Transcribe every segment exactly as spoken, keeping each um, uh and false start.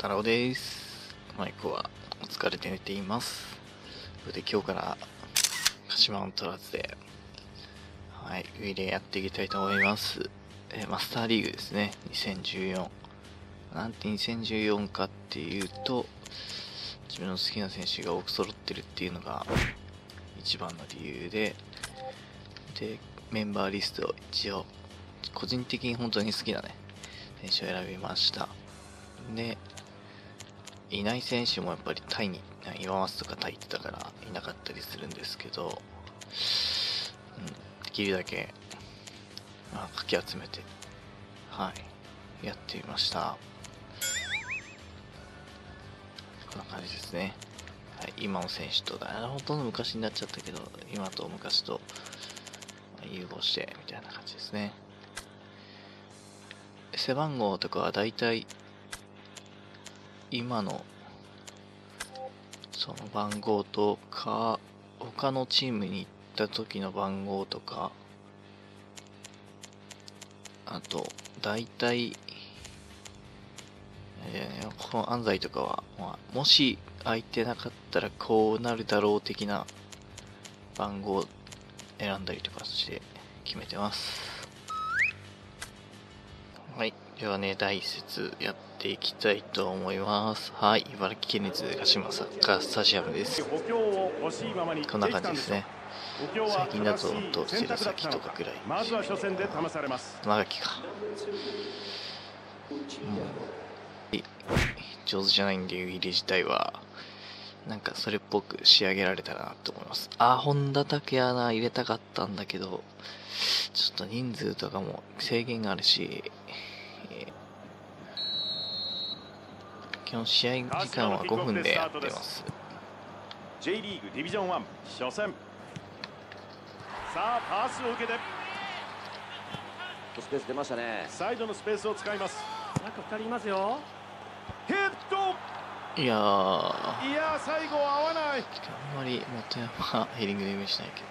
太郎です。マイクはお疲れで寝ています。それで今日から鹿島アントラーズで、はい、ウィレーやっていきたいと思います。えマスターリーグですね、にせんじゅうよん。なんでにせんじゅうよんかっていうと、自分の好きな選手が多く揃ってるっていうのが一番の理由で、で、メンバーリストを一応、個人的に本当に好きなね、選手を選びました。で、いない選手もやっぱりタイに、岩松とかタイってたからいなかったりするんですけど、うん、できるだけ、まあ、かき集めて、はい、やってみました。こんな感じですね。はい、今の選手と、ほとんど昔になっちゃったけど、今と昔と融合して、みたいな感じですね。背番号とかはだいたい、今のその番号とか他のチームに行った時の番号とか、あと大体、えー、この安西とかは、まあ、もし空いてなかったらこうなるだろう的な番号を選んだりとかして決めてます。はい、ではね、第一節やっていきたいと思います。はい、茨城県立鹿島サッカースタジアムです。こんな感じですね。最近だとほんと白崎とかくらい。まずは初戦で試されます。長木か。もう上手じゃないんで、ウィレ自体はなんかそれっぽく仕上げられたらなと思います。あ、本田拓也な入れたかったんだけど、ちょっと人数とかも制限があるし、基本試合時間はごふんでやってます。 J リーグディビジョンワン初戦。さあパスを受けてスペース出ましたね。 サイドのスペースを使います。 中ふたりいますよ。 ヘッド。 いやー、 いや最後は合わない。 あんまり本山ヘディングでイメージしないけ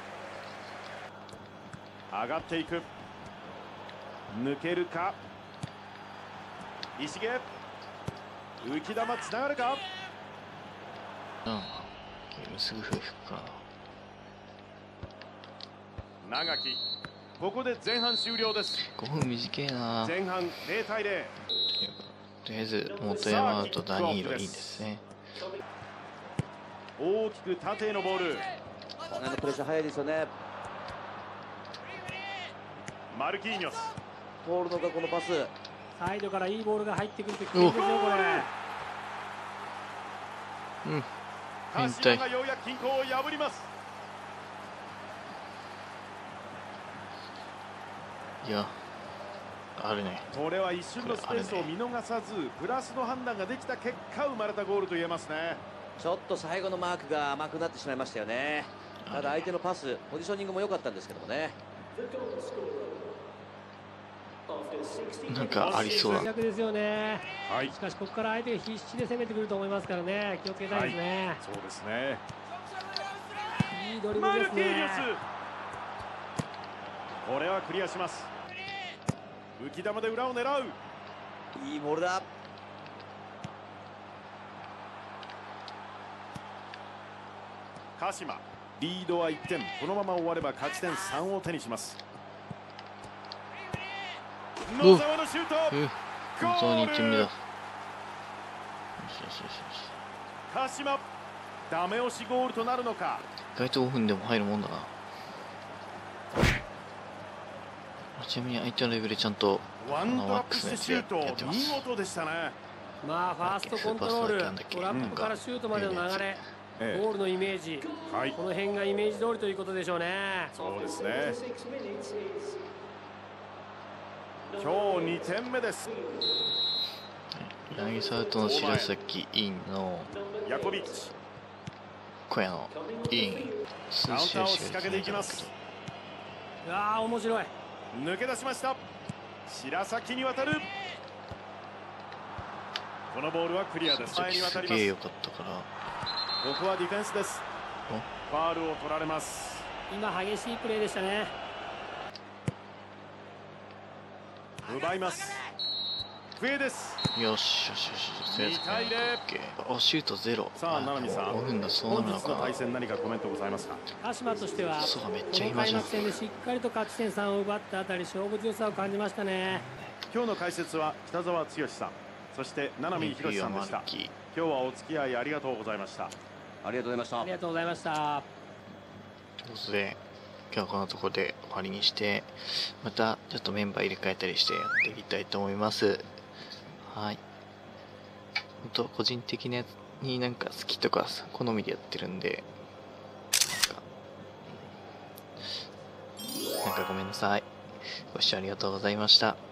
ど上がっていく。抜けるか。石毛浮き球つながるか。 うん、ゲームすぐ増えるか。 長木、ここで前半終了です。 ごふん短いな。 前半ゼロたいゼロ。 とりあえず本山とダニーロいいですね。 大きく縦へのボール。 このプレッシャー早いですよね。 マルキーニョス通るのかこのパス。 サイドからいいボールが入ってくると危険ですよこれ。 うん。 鹿島がようやく均衡を破ります。 いや、あるね。 これは一瞬のスペースを見逃さず、プラスの判断ができた結果生まれたゴールと言えますね。 ちょっと最後のマークが甘くなってしまいましたよね。ただ相手のパス、ポジショニングも良かったんですけどもね。 なんかありそうな。 逆ですよね。 はい。 しかしここから相手が必死で攻めてくると思いますからね、気をつけたいですね。 はい、そうですね。 いいドリブルですね。 これはクリアします。浮き球で裏を狙う。 いいボールだ。 鹿島リードはいってん。このまま終われば勝ち点さんを手にします。野沢のシュート。 本当にいってんめだ。よしよしよしよし。 鹿島ダメ押しゴールとなるのか。 意外とごふんでも入るもんだな。ちなみに相手のレベルちゃんとワントアップしてシュート、見事でしたね。 まあファーストコントロール、トラップからシュートまでの流れ、ゴールのイメージ、はい、この辺がイメージ通りということでしょうね。 そうですね。今日にてんめです。 柳沢との白崎インのヤコビッチ、 小屋のイン、 カウンターを仕掛けていきます。 うわあ面白い。 抜け出しました。白崎に渡る。このボールはクリアです。前に渡ります。 良かったから。 ここはディフェンスです。ファールを取られます。 今激しいプレーでしたね。 奪います。 笛です。 よしよしよし。 にたいゼロ。 あ、シュートゼロ。 さあ、七海さん。 ごふんだ、そうな本日ののか。 対戦何かコメントございますか。 鹿島としてはそうめっこのちゃ今じゃん。 開幕戦でしっかりと勝ち点さんを奪ったあたり勝負強さを感じましたね。 今日の解説は北澤剛さん、そして七海博さんでした。今日はお付き合いありがとうございました。 ありがとうございました。 ありがとうございました。 ということで、今日はこのところで終わりにして、またちょっとメンバー入れ替えたりしてやっていきたいと思います。はい。本当個人的なやつになんか好きとか好みでやってるんで、なんか、なんかごめんなさい。ご視聴ありがとうございました。